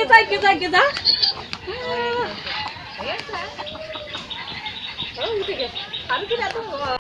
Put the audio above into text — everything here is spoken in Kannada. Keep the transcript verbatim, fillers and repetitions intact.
Kita kita kita. Oh, gitu ya. Harus kita tunggu.